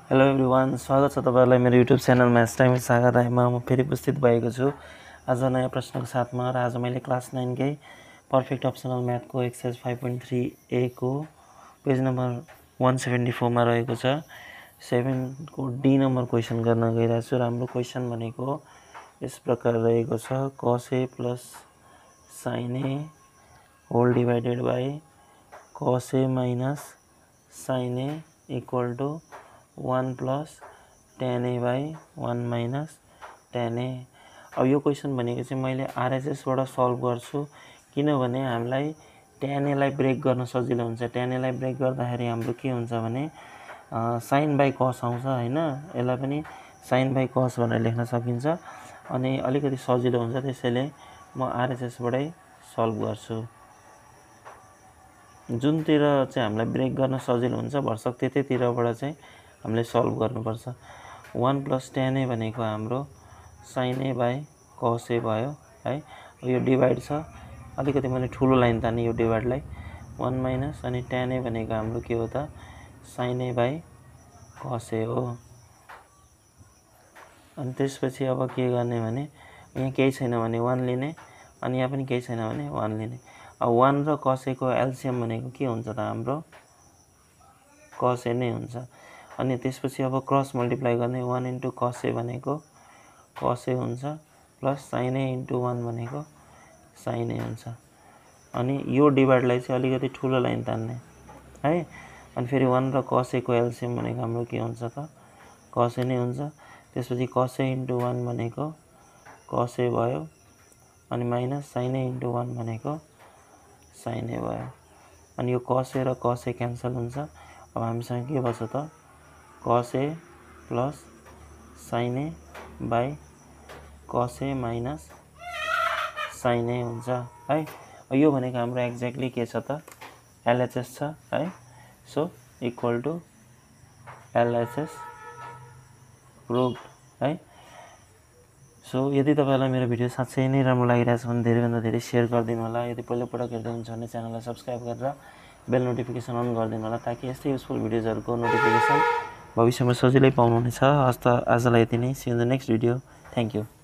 Hello everyone, स्वागत छ तपाईहरुलाई मेरो YouTube channel mathstimewidsagarraya with Sagar रायमा। म फेरि उपस्थित भएको छु आज नयाँ प्रश्नको साथमा। र आज मैले क्लास 9 कै पर्फेक्ट अप्सनल म्याथको एक्सरसाइज 5.3a को पेज नम्बर 174 मा रहेको छ। 7 को डी नम्बर क्वेशन गर्न गइरहेको छु। र हाम्रो क्वेशन भनेको यस प्रकार रहेको छ: cos a plus sin a whole divided by cos a minus sin a equal to 1 plus tan a by 1 minus tan a। अब यो क्वेशन भनेको चाहिँ मैले आरएचएस बाट सल्भ गर्छु, किनभने हामीलाई tan a लाई ब्रेक गर्न सजिलो हुन्छ। tan a लाई ब्रेक गर्दाखेरि हाम्रो के हुन्छ भने sin by cos आउँछ हैन। यसलाई पनि sin by cos भनेर लेख्न सकिन्छ अनि अलिकति सजिलो हुन्छ। त्यसैले म आरएचएस बाटै सल्भ गर्छु। जुनतिर चाहिँ हामीलाई ब्रेक गर्न सजिलो हुन्छ भरसक त्यतैतिरबाट चाहिँ हामीले सल्भ गर्नुपर्छ। 1 plus tan a भनेको हाम्रो sin a by cos a भयो है। यो डिवाइड छ, अलिकति मैले ठुलो लाइन ताने यो डिवाइडलाई। 1 minus अनि tan a भनेको हाम्रो के हो त sin a by cos a हो। अनि त्यसपछि अब के गर्ने भने यहाँ केही छैन भने 1 लिने अनि यहाँ पनि केही छैन भने 1 लिने। अब 1 र cos a को एलसीएम भनेको के हुन्छ त हाम्रो cos a नै हुन्छ। अनि त्यसपछि अब क्रस मल्टिप्लाई गर्ने। 1 into cos a भनेको cos a हुन्छ प्लस sin a into 1 भनेको sin a हुन्छ। अनि यो डिवाइडलाई चाहिँ अलिकति ठुलो लाइन तान्ने है। अनि फेरि 1 र cos a को एलसीएम भनेको हाम्रो के हुन्छ त cos a नै हुन्छ। त्यसपछि cos a into 1 भनेको cos a भयो अनि माइनस sin a into 1 भनेको sin a भयो। अनि यो cos a र cos a क्यान्सल हुन्छ। अब हामीसँग के बच्छ त cos a plus sin a by cos a minus sin a हुन्छ है। यो भनेको हाम्रो एक्ज्याक्टली के छ त एलएचएस छ है। So equal to LHS proved है। सो यदि तपाईलाई मेरो भिडियो साच्चै नै राम्रो लागिरहेछ भने धेरैभन्दा धेरै शेयर गरिदिनु होला। यदि पहिलो पटक हेर्दै हुनुहुन्छ भने च्यानललाई सब्स्क्राइब गरेर बेल नोटिफिकेसन अन गरिदिनु होला, ताकि यस्तै युजफुल भिडियोजहरुको नोटिफिकेसन भविष्यमा सजिलै पाउनुहुनेछ। आजलाई यति नै। See you in the next video. Thank you.